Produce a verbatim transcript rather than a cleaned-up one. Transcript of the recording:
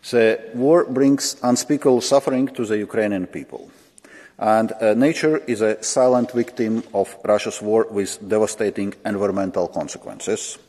The war brings unspeakable suffering to the Ukrainian people, and uh, nature is a silent victim of Russia's war with devastating environmental consequences.